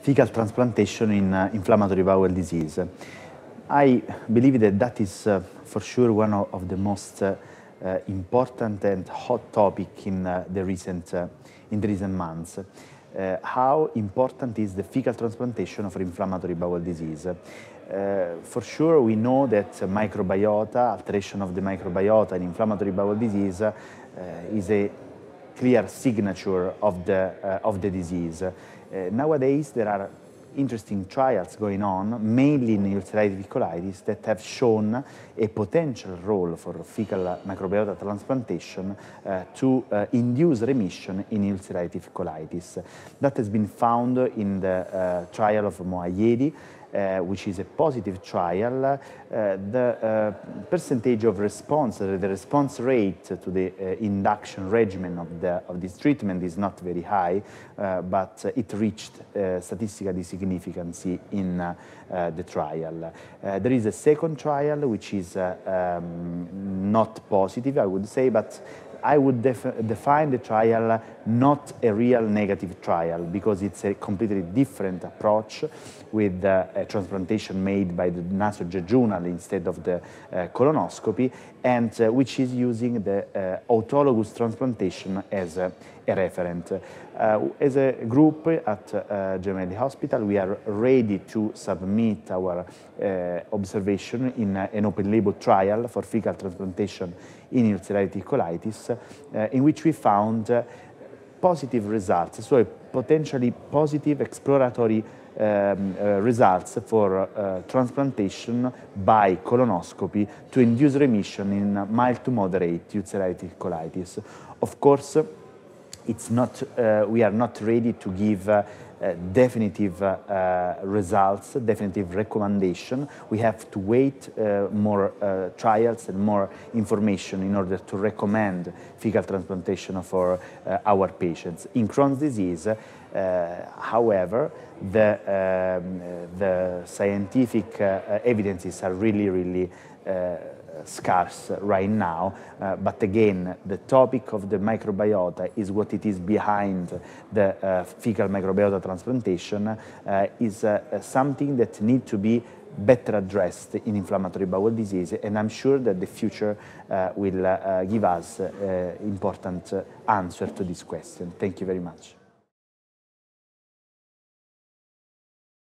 fecal transplantation in inflammatory bowel disease. I believe that that is for sure one of the most important and hot topic in the recent months. How important is the fecal transplantation for inflammatory bowel disease? For sure, we know that microbiota, alteration of the microbiota in inflammatory bowel disease is a clear signature of the disease. Nowadays, there are interesting trials going on, mainly in ulcerative colitis, that have shown a potential role for fecal microbiota transplantation to induce remission in ulcerative colitis. That has been found in the trial of Moayedi, which is a positive trial. The percentage of response, the response rate to the induction regimen of this treatment is not very high, but it reached statistical significance in the trial. There is a second trial which is not positive, I would say, but I would define the trial not a real negative trial, because it's a completely different approach with a transplantation made by the nasojejunal instead of the colonoscopy, and which is using the autologous transplantation as a referent. As a group at Gemelli Hospital, we are ready to submit our observation in an open-label trial for fecal transplantation in ulcerative colitis, in which we found positive results, so potentially positive exploratory results for transplantation by colonoscopy to induce remission in mild to moderate ulcerative colitis. Of course, it's not, we are not ready to give definitive results, definitive recommendation. We have to wait more trials and more information in order to recommend fecal transplantation for our patients. In Crohn's disease, however, the scientific evidences are really scarce right now, but again, the topic of the microbiota is what it is behind the fecal microbiota transplantation, is something that needs to be better addressed in inflammatory bowel disease, and I'm sure that the future will give us important answer to this question. Thank you very much.